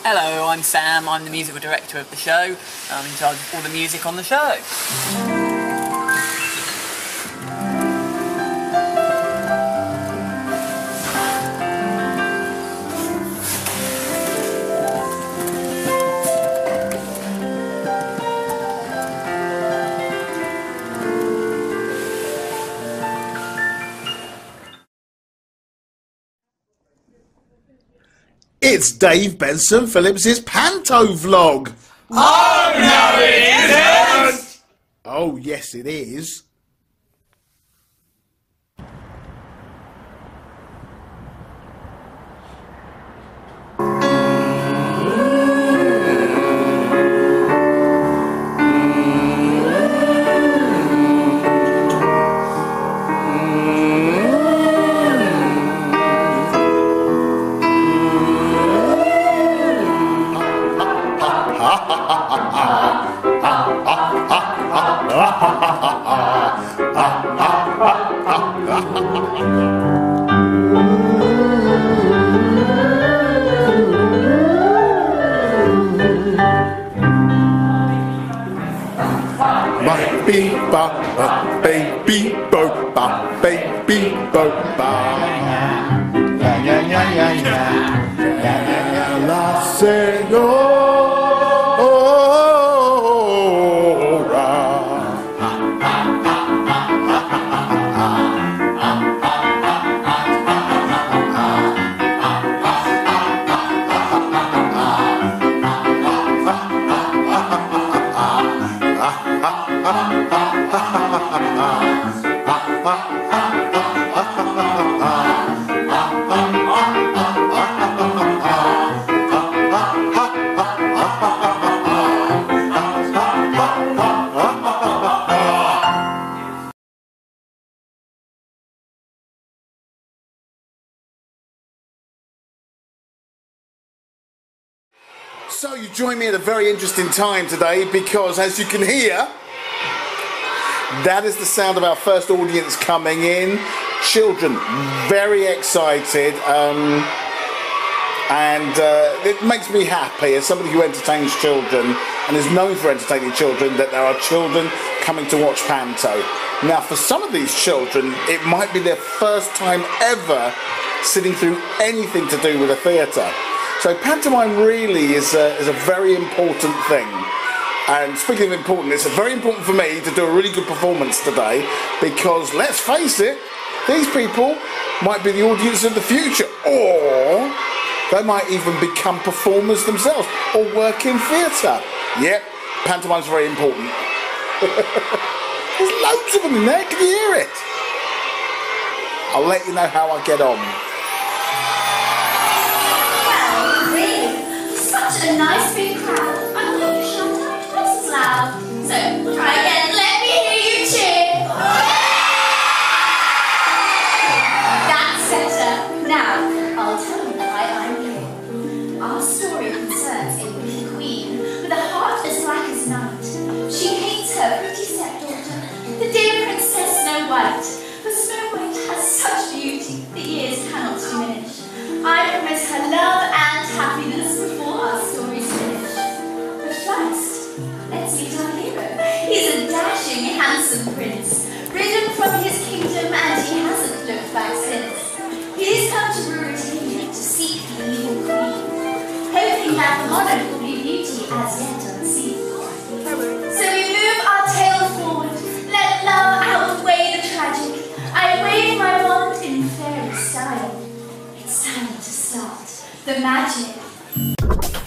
Hello, I'm Sam. I'm the musical director of the show. I'm in charge of all the music on the show. It's Dave Benson Phillips' Panto vlog. Oh, no it isn't! Oh, yes it is. Baby bo ba, baby bo ba. Ya ya ya ya ya, ya ya ya la señora. So you join me at a very interesting time today because, as you can hear, that is the sound of our first audience coming in. Children, very excited, and it makes me happy as somebody who entertains children and is known for entertaining children that there are children coming to watch Panto. Now, for some of these children, it might be their first time ever sitting through anything to do with a theatre. So pantomime really is a very important thing. And speaking of important, it's very important for me to do a really good performance today because, let's face it, these people might be the audience of the future, or they might even become performers themselves or work in theatre. Yep, pantomime's very important. There's loads of them in there, can you hear it? I'll let you know how I get on. Such a nice big crowd. I thought you shout out twice as loud. So try again. Let me hear you cheer. That's better. Now I'll tell you why I'm here. Our story concerns a wicked queen with a heart as black as night. She hates her pretty stepdaughter, the dear Princess Snow White. But Snow White has such beauty the years cannot diminish. I promise her love and happiness before our story's finished. But first, let's meet our hero. He's a dashing, handsome prince, ridden from his kingdom, and he hasn't looked back since. He's come to Redditch to seek the evil queen, hoping that the monarch will be beauty as yet unseen. So we move our tale forward, let love outweigh the tragic. I wave my wand in fairy style. It's time to start the magic.